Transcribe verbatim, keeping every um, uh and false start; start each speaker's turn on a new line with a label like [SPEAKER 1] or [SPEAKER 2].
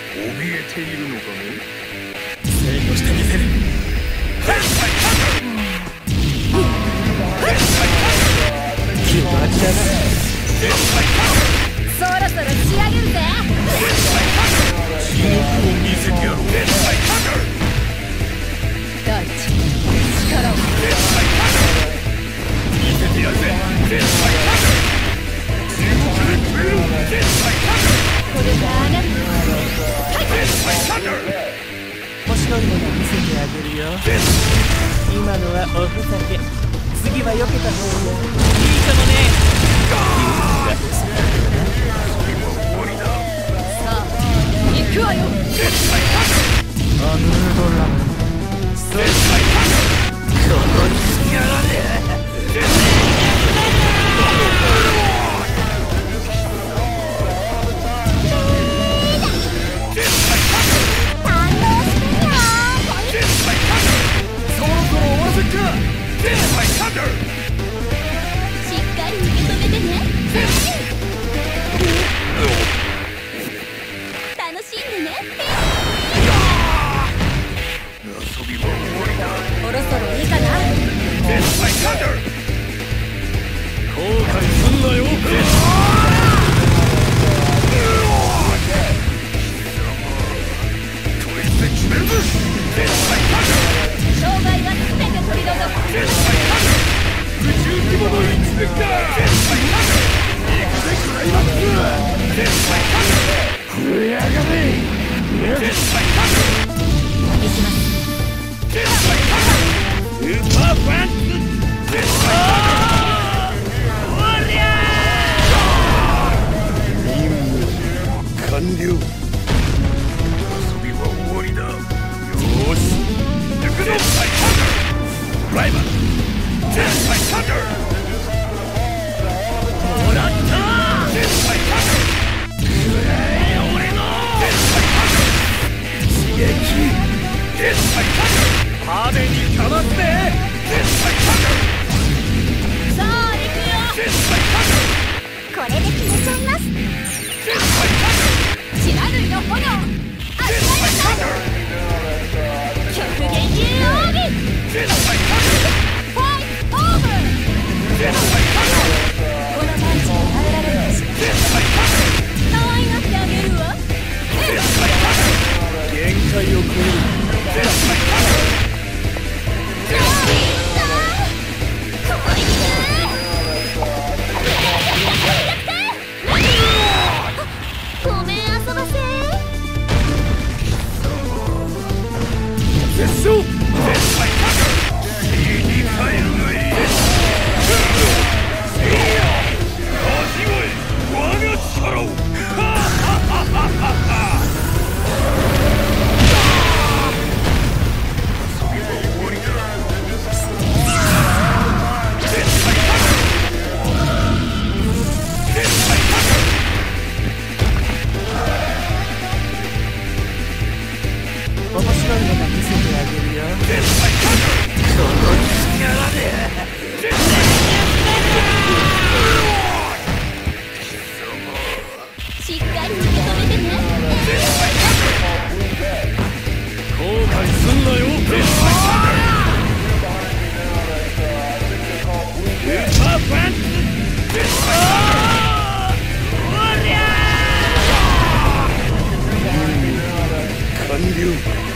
[SPEAKER 1] 怯えているのかね。
[SPEAKER 2] 制御してみせる。気を待ちやがれ。
[SPEAKER 3] そろそろ仕上げるぜ。
[SPEAKER 1] 地獄を見せてやろう。
[SPEAKER 3] 大地力を
[SPEAKER 1] 見せてやるぜ。地獄で食えろ。
[SPEAKER 3] これがあなた。
[SPEAKER 2] 面白いもの見せてあげるよ。今のはおふざけ。次は避けた方がいいかもね。
[SPEAKER 3] さあ行くわよ。
[SPEAKER 2] アムードラム。そうここにやられ。
[SPEAKER 1] そろそろ終わらせっか。
[SPEAKER 3] しっかり受け止めてね。楽しんでね。
[SPEAKER 1] 遊びは終わりだ。
[SPEAKER 3] そろそろいいかな。
[SPEAKER 1] 後悔すんなよ。こいつで決めるぞ。
[SPEAKER 3] 障害は全て取り除く。
[SPEAKER 1] 宇宙規模の一撃だ。行くぜクライマックス。触れやがれ。
[SPEAKER 3] 行きます。
[SPEAKER 1] スーパーパンツ。おりゃー。任務完了。遊びは終わりだ。よーし。抜くぞ。ライバル。もらったー。俺の刺激。派手にかますぜ。
[SPEAKER 3] さあ行くよ。これで決めちゃいます。地雷類の炎ありがとう。極限流奥義。ファイトオーバー。このパンチに耐えられるかしら。可愛がってあげるわ。
[SPEAKER 1] 限界を超える。
[SPEAKER 3] ここに来て。ごめん遊ばせ。
[SPEAKER 1] 絶唱。家に帰るがいい。せいや。味わえ。我が力を。遊びは終わりだ。
[SPEAKER 2] 面白いもの見せてあげるよ。ここにやられ。
[SPEAKER 3] しっかり受け止めてね。
[SPEAKER 1] 後悔すんなよ。スーパーパンツ。おりゃー。完了。